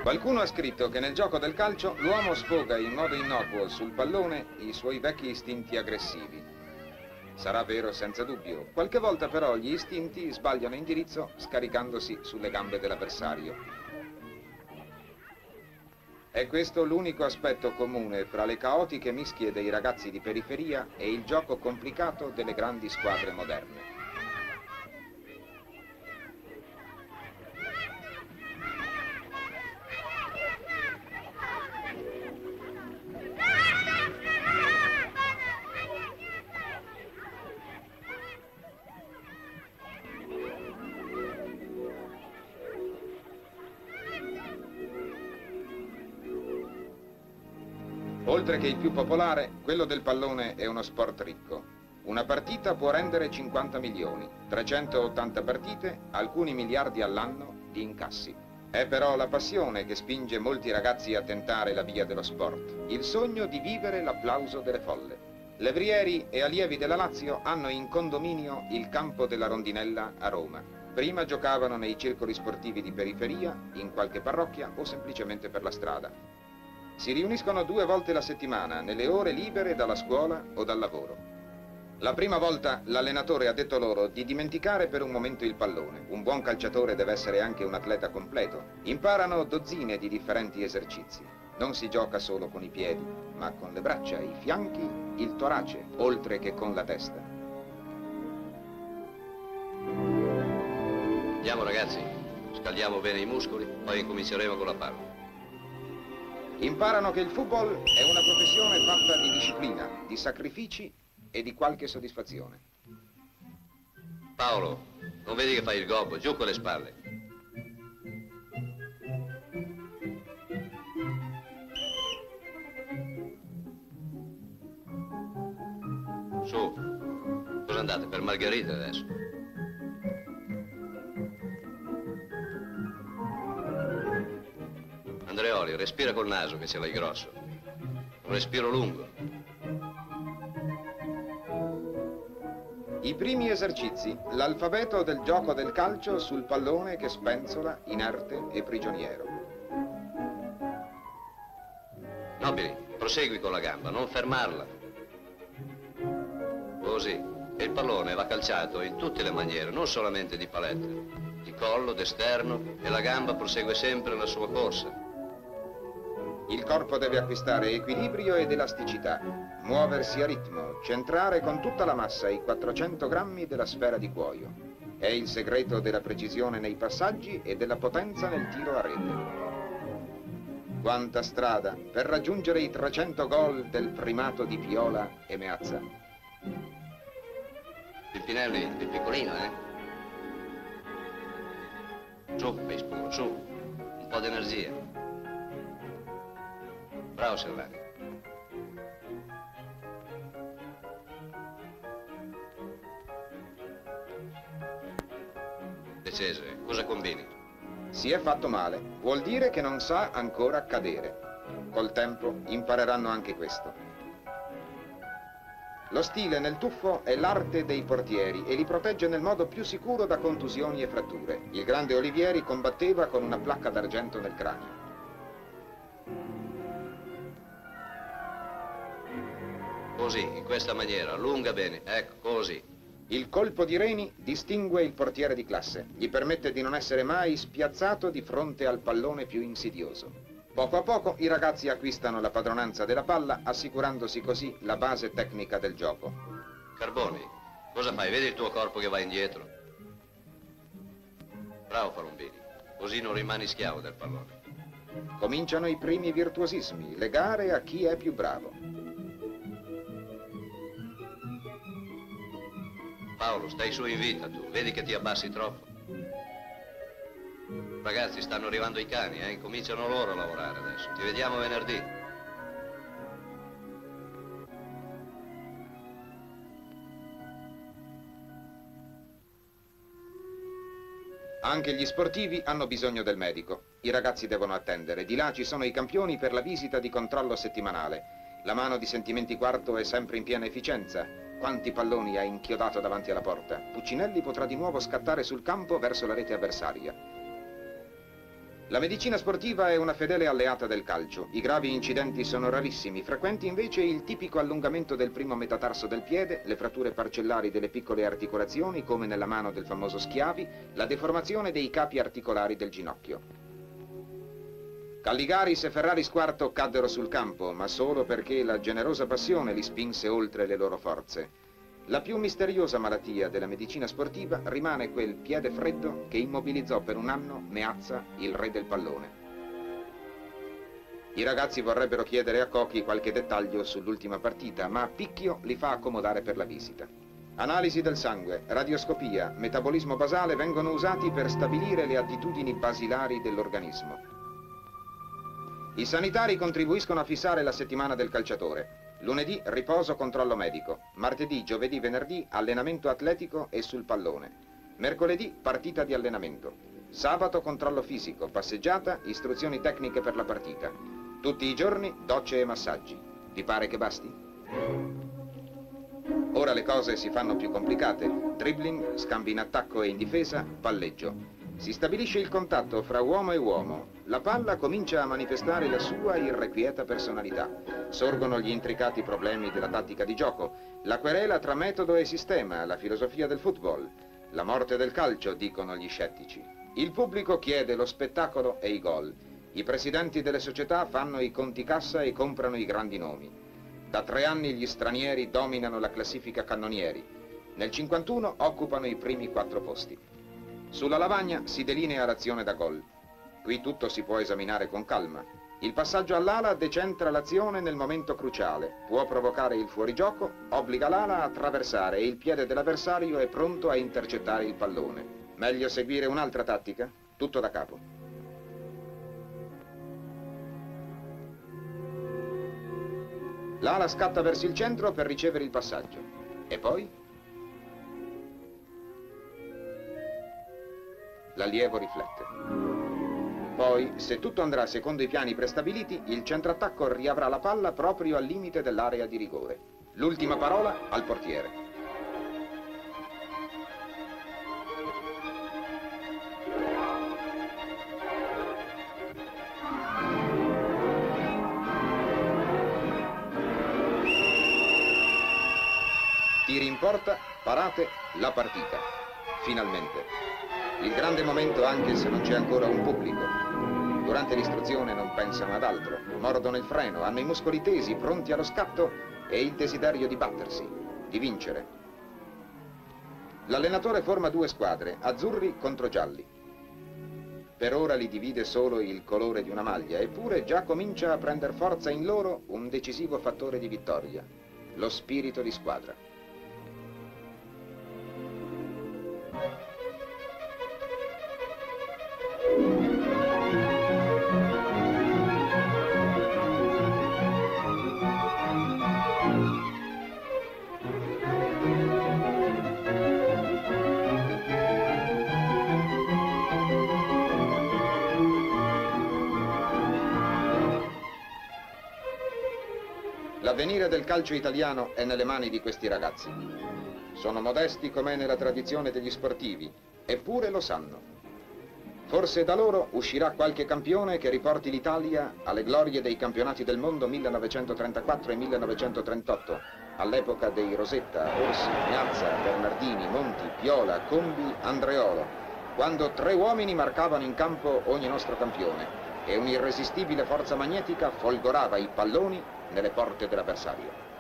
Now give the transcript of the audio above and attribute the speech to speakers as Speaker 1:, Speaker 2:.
Speaker 1: Qualcuno ha scritto che nel gioco del calcio l'uomo sfoga in modo innocuo sul pallone i suoi vecchi istinti aggressivi. Sarà vero senza dubbio. Qualche volta però gli istinti sbagliano indirizzo scaricandosi sulle gambe dell'avversario. È questo l'unico aspetto comune fra le caotiche mischie dei ragazzi di periferia e il gioco complicato delle grandi squadre moderne. Oltre che il più popolare, quello del pallone è uno sport ricco. Una partita può rendere 50 milioni, 380 partite, alcuni miliardi all'anno di incassi. È però la passione che spinge molti ragazzi a tentare la via dello sport, il sogno di vivere l'applauso delle folle. Levrieri e allievi della Lazio hanno in condominio il campo della Rondinella a Roma. Prima giocavano nei circoli sportivi di periferia, in qualche parrocchia o semplicemente per la strada. Si riuniscono 2 volte la settimana, nelle ore libere dalla scuola o dal lavoro. La prima volta l'allenatore ha detto loro di dimenticare per un momento il pallone. Un buon calciatore deve essere anche un atleta completo. Imparano dozzine di differenti esercizi. Non si gioca solo con i piedi, ma con le braccia, i fianchi, il torace, oltre che con la testa.
Speaker 2: Andiamo ragazzi, scaldiamo bene i muscoli, poi incominceremo con la palla.
Speaker 1: Imparano che il football è una professione fatta di disciplina, di sacrifici e di qualche soddisfazione.
Speaker 2: Paolo, non vedi che fai il gobbo? Giù con le spalle. Su, cosa andate? Per Margherita adesso? Andreoli, respira col naso che ce l'hai grosso. Un respiro lungo.
Speaker 1: I primi esercizi, l'alfabeto del gioco del calcio sul pallone che spenzola, inerte e prigioniero.
Speaker 2: Nobili, prosegui con la gamba, non fermarla. Così. E il pallone va calciato in tutte le maniere, non solamente di palette. Di collo, d'esterno, e la gamba prosegue sempre la sua corsa.
Speaker 1: Il corpo deve acquistare equilibrio ed elasticità, muoversi a ritmo, centrare con tutta la massa i 400 grammi della sfera di cuoio. È il segreto della precisione nei passaggi e della potenza nel tiro a rete. Quanta strada per raggiungere i 300 gol del primato di Piola e Meazza.
Speaker 2: Pimpinelli, il piccolino, Su, Beispuro, su. Un po' d'energia. Bravo Silvani. De Cesare, cosa combini?
Speaker 1: Si è fatto male, vuol dire che non sa ancora cadere. Col tempo impareranno anche questo. Lo stile nel tuffo è l'arte dei portieri e li protegge nel modo più sicuro da contusioni e fratture. Il grande Olivieri combatteva con una placca d'argento nel cranio.
Speaker 2: Così, in questa maniera, allunga bene, ecco, così.
Speaker 1: Il colpo di Reni distingue il portiere di classe, gli permette di non essere mai spiazzato di fronte al pallone più insidioso. Poco a poco i ragazzi acquistano la padronanza della palla, assicurandosi così la base tecnica del gioco.
Speaker 2: Carboni, cosa fai? Vedi il tuo corpo che va indietro? Bravo Palombini, così non rimani schiavo del pallone.
Speaker 1: Cominciano i primi virtuosismi, le gare a chi è più bravo.
Speaker 2: Paolo, stai su in vita tu, vedi che ti abbassi troppo. Ragazzi, stanno arrivando i cani, incominciano loro a lavorare adesso. Ti vediamo venerdì.
Speaker 1: Anche gli sportivi hanno bisogno del medico. I ragazzi devono attendere. Di là ci sono i campioni per la visita di controllo settimanale. La mano di Sentimenti Quarto è sempre in piena efficienza. Quanti palloni ha inchiodato davanti alla porta? Puccinelli potrà di nuovo scattare sul campo verso la rete avversaria. La medicina sportiva è una fedele alleata del calcio. I gravi incidenti sono rarissimi, frequenti invece il tipico allungamento del primo metatarso del piede, le fratture parcellari delle piccole articolazioni, come nella mano del famoso Schiavi, la deformazione dei capi articolari del ginocchio. Calligaris e Ferraris IV caddero sul campo, ma solo perché la generosa passione li spinse oltre le loro forze. La più misteriosa malattia della medicina sportiva rimane quel piede freddo che immobilizzò per un anno Meazza, il re del pallone. I ragazzi vorrebbero chiedere a Cocchi qualche dettaglio sull'ultima partita, ma Picchio li fa accomodare per la visita. Analisi del sangue, radioscopia, metabolismo basale vengono usati per stabilire le attitudini basilari dell'organismo. I sanitari contribuiscono a fissare la settimana del calciatore. Lunedì riposo, controllo medico. Martedì, giovedì, venerdì allenamento atletico e sul pallone. Mercoledì partita di allenamento. Sabato controllo fisico, passeggiata, istruzioni tecniche per la partita. Tutti i giorni docce e massaggi. Ti pare che basti? Ora le cose si fanno più complicate. Dribbling, scambi in attacco e in difesa, palleggio. Si stabilisce il contatto fra uomo e uomo. La palla comincia a manifestare la sua irrequieta personalità. Sorgono gli intricati problemi della tattica di gioco, la querela tra metodo e sistema, la filosofia del football. La morte del calcio, dicono gli scettici. Il pubblico chiede lo spettacolo e i gol. I presidenti delle società fanno i conti cassa e comprano i grandi nomi. Da 3 anni gli stranieri dominano la classifica cannonieri. Nel 51 occupano i primi 4 posti. Sulla lavagna si delinea l'azione da gol. Qui tutto si può esaminare con calma. Il passaggio all'ala decentra l'azione nel momento cruciale. Può provocare il fuorigioco, obbliga l'ala a attraversare e il piede dell'avversario è pronto a intercettare il pallone. Meglio seguire un'altra tattica? Tutto da capo. L'ala scatta verso il centro per ricevere il passaggio. E poi? L'allievo riflette. Poi, se tutto andrà secondo i piani prestabiliti, il centrattacco riavrà la palla proprio al limite dell'area di rigore. L'ultima parola al portiere. Tiri in porta, parate, la partita. Finalmente. Il grande momento anche se non c'è ancora un pubblico. Durante l'istruzione non pensano ad altro, mordono il freno, hanno i muscoli tesi, pronti allo scatto e il desiderio di battersi, di vincere. L'allenatore forma 2 squadre, azzurri contro gialli. Per ora li divide solo il colore di una maglia, eppure già comincia a prendere forza in loro un decisivo fattore di vittoria, lo spirito di squadra. L'avvenire del calcio italiano è nelle mani di questi ragazzi. Sono modesti com'è nella tradizione degli sportivi, eppure lo sanno. Forse da loro uscirà qualche campione che riporti l'Italia alle glorie dei campionati del mondo 1934 e 1938, all'epoca dei Rosetta, Orsi, Meazza, Bernardini, Monti, Piola, Combi, Andreolo, quando 3 uomini marcavano in campo ogni nostro campione e un'irresistibile forza magnetica folgorava i palloni nelle porte dell'avversario.